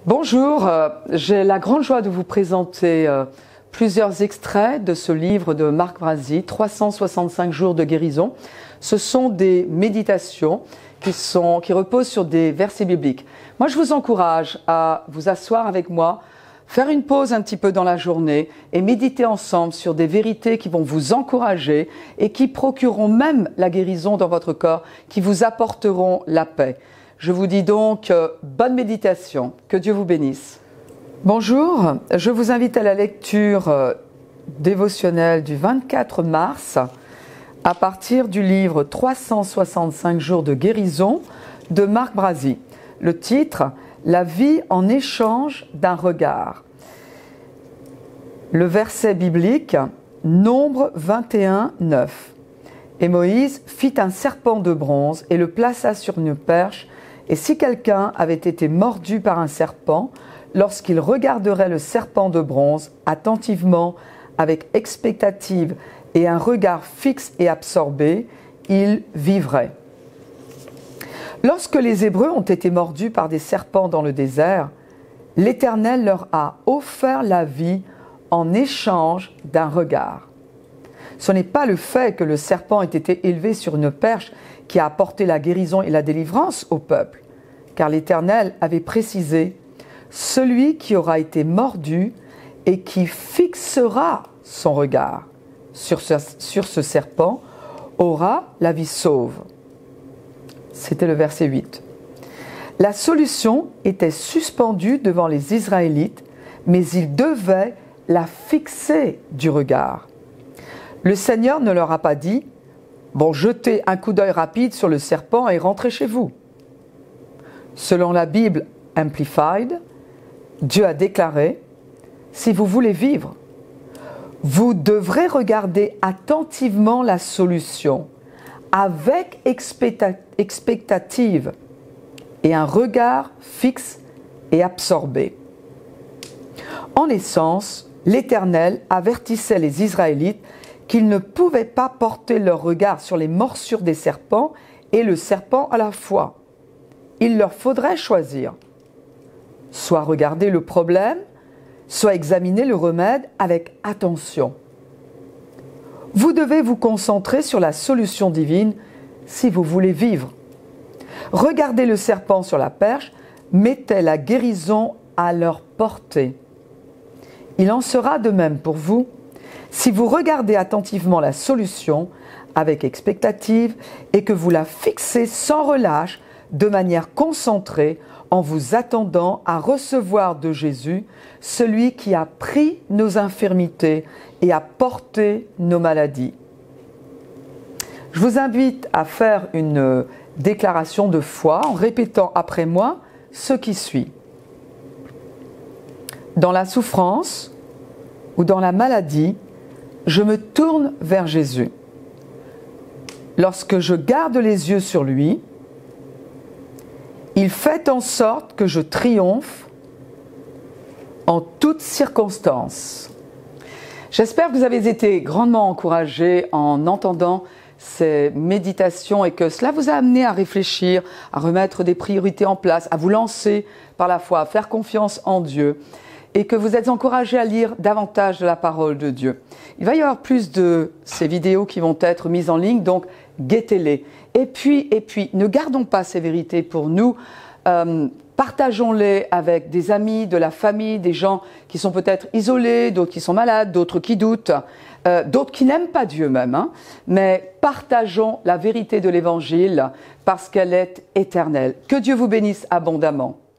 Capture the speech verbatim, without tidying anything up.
Bonjour, euh, j'ai la grande joie de vous présenter euh, plusieurs extraits de ce livre de Marc Brazzi, trois cent soixante-cinq jours de guérison. Ce sont des méditations qui, sont, qui reposent sur des versets bibliques. Moi, je vous encourage à vous asseoir avec moi, faire une pause un petit peu dans la journée et méditer ensemble sur des vérités qui vont vous encourager et qui procureront même la guérison dans votre corps, qui vous apporteront la paix. Je vous dis donc euh, bonne méditation, que Dieu vous bénisse. Bonjour, je vous invite à la lecture euh, dévotionnelle du vingt-quatre mars à partir du livre trois cent soixante-cinq jours de guérison de Marc Brazzi. Le titre, La vie en échange d'un regard. Le verset biblique, Nombre vingt et un, neuf. Et Moïse fit un serpent de bronze et le plaça sur une perche. Et si quelqu'un avait été mordu par un serpent, lorsqu'il regarderait le serpent de bronze attentivement, avec expectative et un regard fixe et absorbé, il vivrait. Lorsque les Hébreux ont été mordus par des serpents dans le désert, l'Éternel leur a offert la vie en échange d'un regard. Ce n'est pas le fait que le serpent ait été élevé sur une perche qui a apporté la guérison et la délivrance au peuple, car l'Éternel avait précisé « Celui qui aura été mordu et qui fixera son regard sur ce, sur ce serpent aura la vie sauve. » C'était le verset huit. La solution était suspendue devant les Israélites, mais ils devaient la fixer du regard. Le Seigneur ne leur a pas dit « Bon, jetez un coup d'œil rapide sur le serpent et rentrez chez vous. » Selon la Bible Amplified, Dieu a déclaré « Si vous voulez vivre, vous devrez regarder attentivement la solution avec expectative et un regard fixe et absorbé. » En essence, l'Éternel avertissait les Israélites qu'ils ne pouvaient pas porter leur regard sur les morsures des serpents et le serpent à la fois. Il leur faudrait choisir. Soit regarder le problème, soit examiner le remède avec attention. Vous devez vous concentrer sur la solution divine si vous voulez vivre. Regardez le serpent sur la perche, mettez la guérison à leur portée. Il en sera de même pour vous. Si vous regardez attentivement la solution avec expectative et que vous la fixez sans relâche, de manière concentrée, en vous attendant à recevoir de Jésus, celui qui a pris nos infirmités et a porté nos maladies. Je vous invite à faire une déclaration de foi en répétant après moi ce qui suit. Dans la souffrance ou dans la maladie, je me tourne vers Jésus. Lorsque je garde les yeux sur lui, il fait en sorte que je triomphe en toutes circonstances. J'espère que vous avez été grandement encouragés en entendant ces méditations et que cela vous a amené à réfléchir, à remettre des priorités en place, à vous lancer par la foi, à faire confiance en Dieu, et que vous êtes encouragés à lire davantage de la parole de Dieu. Il va y avoir plus de ces vidéos qui vont être mises en ligne, donc guettez-les. Et puis, et puis, ne gardons pas ces vérités pour nous, euh, partageons-les avec des amis, de la famille, des gens qui sont peut-être isolés, d'autres qui sont malades, d'autres qui doutent, euh, d'autres qui n'aiment pas Dieu même, hein. Mais partageons la vérité de l'Évangile parce qu'elle est éternelle. Que Dieu vous bénisse abondamment.